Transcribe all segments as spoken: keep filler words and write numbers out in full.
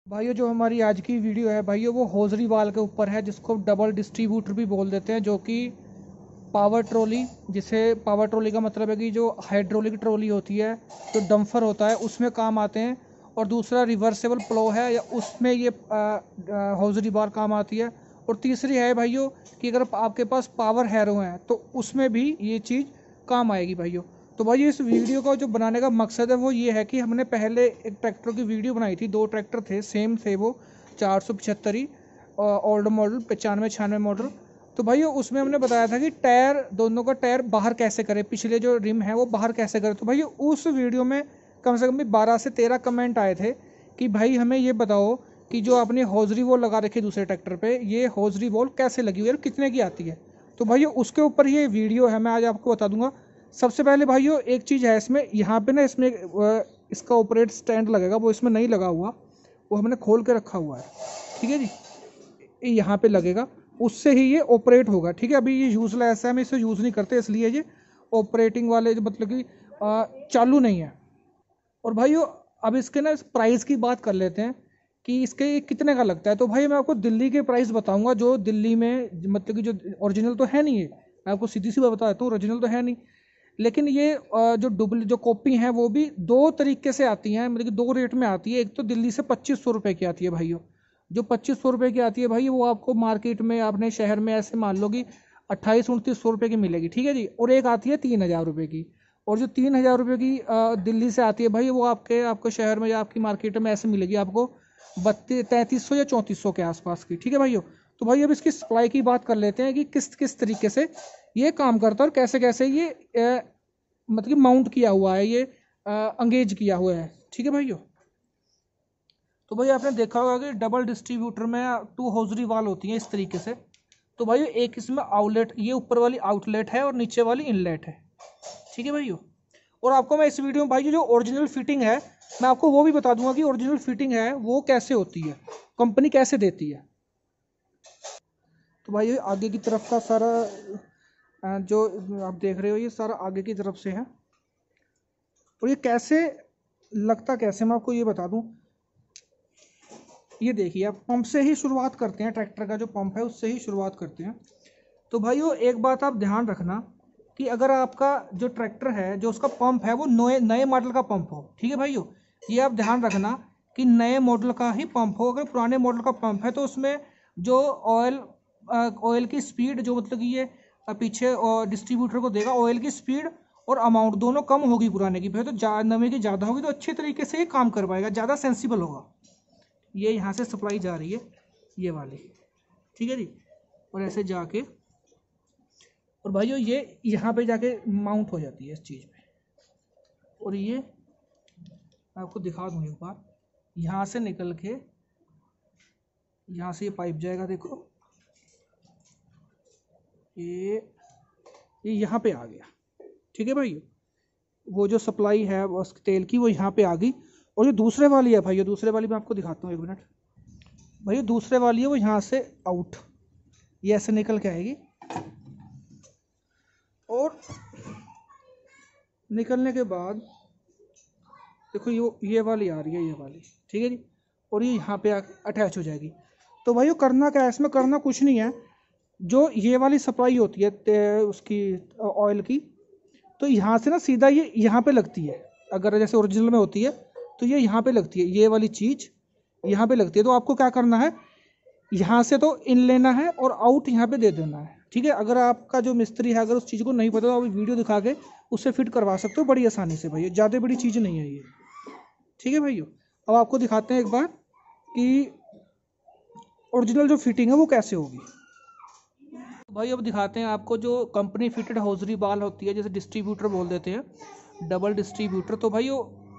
भाइयों जो हमारी आज की वीडियो है भाइयों वो होजरी वाल के ऊपर है, जिसको डबल डिस्ट्रीब्यूटर भी बोल देते हैं, जो कि पावर ट्रॉली, जिसे पावर ट्रॉली का मतलब है कि जो हाइड्रोलिक ट्रॉली होती है, जो डंफर होता है, उसमें काम आते हैं। और दूसरा रिवर्सेबल प्लो है, या उसमें ये होजरी बार काम आती है। और तीसरी है भाइयों कि अगर आपके पास पावर हैरो है तो उसमें भी ये चीज़ काम आएगी भाइयों। तो भाई इस वीडियो का जो बनाने का मकसद है वो ये है कि हमने पहले एक ट्रैक्टर की वीडियो बनाई थी, दो ट्रैक्टर थे, सेम थे वो, चार सौ पचहत्तर ही ओल्ड मॉडल, पचानवे छियानवे मॉडल। तो भाई उसमें हमने बताया था कि टायर, दोनों का टायर बाहर कैसे करें, पिछले जो रिम है वो बाहर कैसे करें। तो भाई उस वीडियो में कम से कम भी बारह से तेरह कमेंट आए थे कि भाई हमें ये बताओ कि जो आपने हौजरी वॉल लगा रखी है दूसरे ट्रैक्टर पे, ये हौजरी वॉल कैसे लगी हुई है और कितने की आती है। तो भाई उसके ऊपर ये वीडियो है, मैं आज आपको बता दूंगा। सबसे पहले भाइयों एक चीज़ है इसमें, यहाँ पे ना इसमें इसका ऑपरेट स्टैंड लगेगा, वो इसमें नहीं लगा हुआ, वो हमने खोल के रखा हुआ है, ठीक है जी। यहाँ पे लगेगा, उससे ही ये ऑपरेट होगा, ठीक है। अभी ये यूज़लेस है, हम इसे यूज़ नहीं करते, इसलिए ये ऑपरेटिंग वाले जो मतलब कि चालू नहीं है। और भाइयों अब इसके ना प्राइस की बात कर लेते हैं कि इसके कितने का लगता है। तो भाई मैं आपको दिल्ली के प्राइस बताऊंगा, जो दिल्ली में मतलब कि जो ओरिजिनल तो है नहीं है, मैं आपको सीधी सी बात बता देता हूँ, ओरिजिनल तो है नहीं, लेकिन ये जो डुप्ली जो कॉपी हैं वो भी दो तरीके से आती हैं, मतलब कि दो रेट में आती है। एक तो दिल्ली से पच्चीस सौ रुपये की आती है भाइयों, जो पच्चीस सौ रुपये की आती है भाई, वो आपको मार्केट में अपने शहर में ऐसे मान लो कि अट्ठाईस उनतीस सौ रुपये की मिलेगी, ठीक है जी। और एक आती है तीन हज़ार रुपये की, और जो तीन हज़ार रुपये की दिल्ली से आती है भाई, वो आपके आपके शहर में या आपकी मार्केट में ऐसे मिलेगी आपको बत्तीस तैंतीस सौ या चौंतीस सौ के आसपास की, ठीक है भाइयों। तो भाई अब इसकी सप्लाई की बात कर लेते हैं कि किस किस तरीके से ये काम करता है और कैसे कैसे ये आ, मतलब कि माउंट किया हुआ है, ये अंगेज किया हुआ है, ठीक है भाइयों। तो भाई आपने देखा होगा कि डबल डिस्ट्रीब्यूटर में टू हौजरी वाल होती हैं इस तरीके से। तो भाई एक इसमें आउटलेट, ये ऊपर वाली आउटलेट है और नीचे वाली इनलेट है, ठीक है भाइयों। और आपको मैं इस वीडियो में भाई जो ओरिजिनल फिटिंग है मैं आपको वो भी बता दूंगा कि ओरिजिनल फिटिंग है वो कैसे होती है, कंपनी कैसे देती है। तो भाई आगे की तरफ का सारा जो आप देख रहे हो ये सारा आगे की तरफ से है। और ये कैसे लगता कैसे, मैं आपको ये बता दूं। ये देखिए आप पंप से ही शुरुआत करते हैं, ट्रैक्टर का जो पंप है उससे ही शुरुआत करते हैं। तो भाइयों एक बात आप ध्यान रखना कि अगर आपका जो ट्रैक्टर है जो उसका पंप है वो नए नए मॉडल का पंप हो, ठीक है भाइयों। ये आप ध्यान रखना कि नए मॉडल का ही पंप हो। अगर पुराने मॉडल का पंप है तो उसमें जो ऑयल ऑयल की स्पीड जो मतलब कि ये पीछे डिस्ट्रीब्यूटर को देगा, ऑयल की स्पीड और अमाउंट दोनों कम होगी पुराने की, फिर तो नवे की ज़्यादा होगी, तो अच्छे तरीके से ये काम कर पाएगा, ज़्यादा सेंसिबल होगा। ये यहाँ से सप्लाई जा रही है ये वाली, ठीक है जी। और ऐसे जाके और भाइयों ये यहाँ पे जाके माउंट हो जाती है इस चीज़ पे। और ये आपको दिखा दूँ एक बार, यहाँ से निकल के यहाँ से ये पाइप जाएगा, देखो ये ये यहाँ पे आ गया, ठीक है भाई। वो जो सप्लाई है उस तेल की वो यहाँ पे आ गई। और जो दूसरे वाली है भाई, दूसरे वाली मैं आपको दिखाता हूँ, एक मिनट भाई। दूसरे वाली है वो यहाँ से आउट, ये ऐसे निकल के आएगी और निकलने के बाद देखो ये ये वाली आ रही है, ये वाली, ठीक है जी। और ये यहाँ पे अटैच हो जाएगी। तो भाई करना क्या है इसमें, करना कुछ नहीं है। जो ये वाली सप्लाई होती है उसकी ऑयल की, तो यहाँ से ना सीधा ये यहाँ पे लगती है। अगर जैसे ओरिजिनल में होती है तो ये यहाँ पे लगती है, ये वाली चीज़ यहाँ पे लगती है। तो आपको क्या करना है, यहाँ से तो इन लेना है और आउट यहाँ पे दे देना है, ठीक है। अगर आपका जो मिस्त्री है अगर उस चीज़ को नहीं पता तो आप वीडियो दिखा के उससे फिट करवा सकते हो बड़ी आसानी से भाई, ज़्यादा बड़ी चीज़ नहीं है ये, ठीक है भाइयों। अब आपको दिखाते हैं एक बार कि ओरिजिनल जो फिटिंग है वो कैसे होगी। भाई अब दिखाते हैं आपको जो कंपनी फिटेड हौजरी बाल होती है, जैसे डिस्ट्रीब्यूटर बोल देते हैं, डबल डिस्ट्रीब्यूटर। तो भाई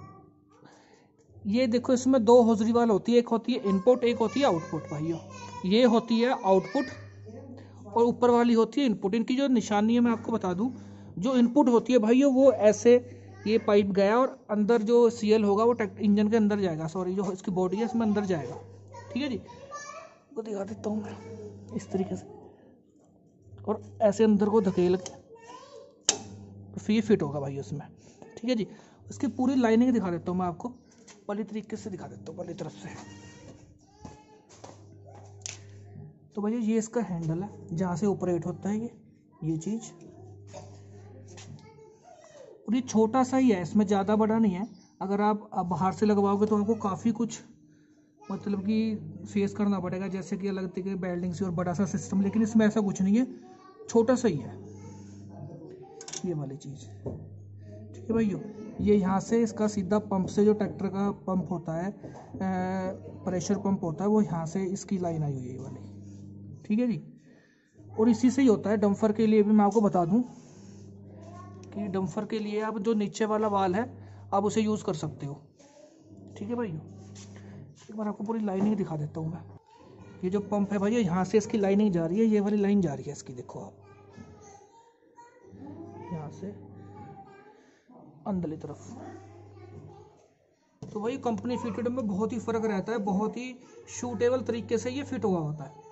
ये देखो इसमें दो हौजरी बाल होती है, एक होती है इनपुट, एक होती है आउटपुट भाइयों। ये होती है आउटपुट और ऊपर वाली होती है इनपुट। इनकी जो निशानी है मैं आपको बता दूं, जो इनपुट होती है भाइयों वो ऐसे ये पाइप गया और अंदर जो सीएल होगा वो इंजन के अंदर जाएगा, सॉरी जो इसकी बॉडी है इसमें अंदर जाएगा, ठीक है जी। वो दिखा देता हूँ मैं इस तरीके से, और ऐसे अंदर को धकेल के तो फिर फिट होगा भाई उसमें, ठीक है जी। इसकी पूरी लाइनिंग दिखा देता हूँ मैं आपको, वाली तरीके से दिखा देता हूँ वाली तरफ से। तो भैया ये इसका हैंडल है जहाँ से ऑपरेट होता है ये ये चीज़, और ये छोटा सा ही है, इसमें ज़्यादा बड़ा नहीं है। अगर आप, आप बाहर से लगवाओगे तो आपको काफ़ी कुछ मतलब कि फेस करना पड़ेगा, जैसे कि अलग तरीके बेल्डिंग से और बड़ा सा सिस्टम, लेकिन इसमें ऐसा कुछ नहीं है, छोटा सा ही है ये वाली चीज़। ठीक है भाइयों, ये यहाँ से इसका सीधा पंप से, जो ट्रैक्टर का पंप होता है, प्रेशर पंप होता है, वो यहाँ से इसकी लाइन आई हुई है ये वाली। ठीक है जी, और इसी से ही होता है डंफर के लिए भी। मैं आपको बता दूँ कि डंफर के लिए आप जो नीचे वाला वाल है आप उसे यूज़ कर सकते हो। ठीक है भाइयों, एक बार आपको पूरी लाइनिंग दिखा देता हूँ मैं। ये जो पंप है भैया, यहाँ से इसकी लाइनिंग जा रही है, ये वाली लाइन जा रही है इसकी, देखो आप यहाँ से अंदर की तरफ। तो भाई कंपनी फिटेड में बहुत ही फ़र्क रहता है, बहुत ही शूटेबल तरीके से ये फिट हुआ होता है।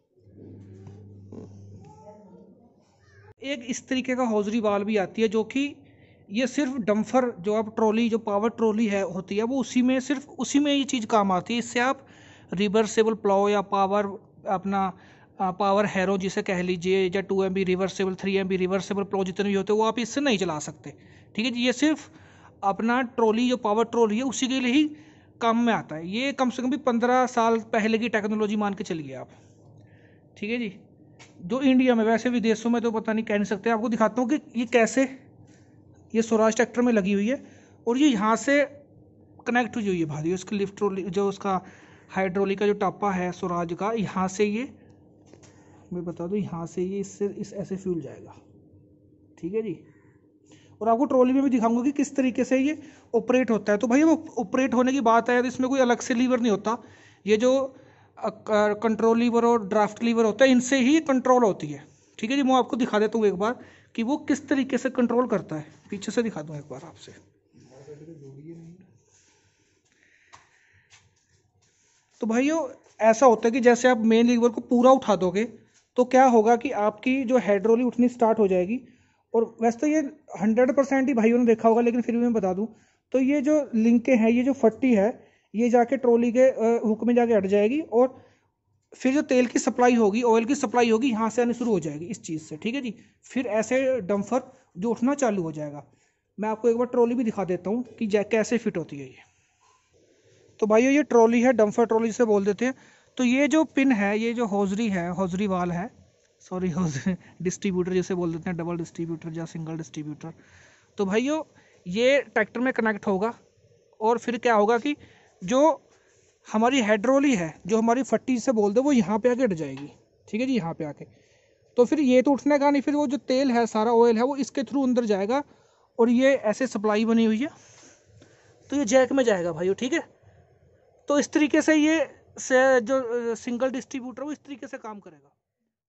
एक इस तरीके का हौजरी वाल भी आती है, जो कि ये सिर्फ डंफर, जो आप ट्रॉली, जो पावर ट्रॉली है होती है, वो उसी में, सिर्फ उसी में ये चीज़ काम आती है। इससे आप रिवर्सेबल प्लाओ या पावर, अपना पावर हैरो जिसे कह लीजिए, या two M B reversible, three M B reversible plough जितने भी होते हैं, वो आप इससे नहीं चला सकते। ठीक है जी, ये सिर्फ अपना ट्रॉली, जो पावर ट्रॉली है, उसी के लिए ही काम में आता है। ये कम से कम भी पंद्रह साल पहले की टेक्नोलॉजी मान के चलिए आप। ठीक है जी, जो इंडिया में, वैसे विदेशों में तो पता नहीं, कह नहीं सकते। आपको दिखाता हूँ कि ये कैसे, ये स्वराज ट्रैक्टर में लगी हुई है, और ये यहाँ से कनेक्ट हुई हुई है भाई। उसकी लिफ्ट ट्रॉली, जो उसका हाइड्रोलिक का जो टापा है स्वराज का, यहाँ से ये, मैं बता दूँ, यहाँ से ये इससे इस ऐसे फ्यूल जाएगा। ठीक है जी, और आपको ट्रॉली में भी दिखाऊंगा कि किस तरीके से ये ऑपरेट होता है। तो भाई वो ऑपरेट होने की बात है तो इसमें कोई अलग से लीवर नहीं होता। ये जो कंट्रोल लीवर और ड्राफ्ट लीवर होता है, इनसे ही कंट्रोल होती है। ठीक है जी, मैं आपको दिखा देता हूँ एक बार कि वो किस तरीके से कंट्रोल करता है। पीछे से दिखा दूँ एक बार आपसे। तो भाइयों ऐसा होता है कि जैसे आप मेन लीवर को पूरा उठा दोगे तो क्या होगा कि आपकी जो हाइड्रोलिक उठनी स्टार्ट हो जाएगी। और वैसे तो ये हंड्रेड परसेंट ही भाइयों ने देखा होगा, लेकिन फिर भी मैं बता दूं, तो ये जो लिंकें हैं, ये जो फट्टी है, ये जाके ट्रॉली के हुक में जाके अट जाएगी, और फिर जो तेल की सप्लाई होगी, ऑयल की सप्लाई होगी, यहाँ से आनी शुरू हो जाएगी इस चीज़ से। ठीक है जी, फिर ऐसे डंफर जो उठना चालू हो जाएगा। मैं आपको एक बार ट्रॉली भी दिखा देता हूँ कि कैसे फिट होती है ये। तो भाइयों ये ट्रॉली है, डंफर ट्रॉली से बोल देते हैं। तो ये जो पिन है, ये जो हौजरी है, हौजरी वाल है, सॉरी हौजरी डिस्ट्रीब्यूटर जिसे बोल देते हैं, डबल डिस्ट्रीब्यूटर या सिंगल डिस्ट्रीब्यूटर। तो भाइयों ये ट्रैक्टर में कनेक्ट होगा, और फिर क्या होगा कि जो हमारी हाइड्रोली है, जो हमारी फट्टी से बोल दो, वो यहाँ पे आके अट जाएगी। ठीक है जी, यहाँ पे आके, तो फिर ये तो उठने का नहीं, फिर वो जो तेल है, सारा ऑयल है, वो इसके थ्रू अंदर जाएगा, और ये ऐसे सप्लाई बनी हुई है, तो ये जैक में जाएगा भाइयों। ठीक है, तो इस तरीके से ये से जो सिंगल डिस्ट्रीब्यूटर वो इस तरीके से काम करेगा।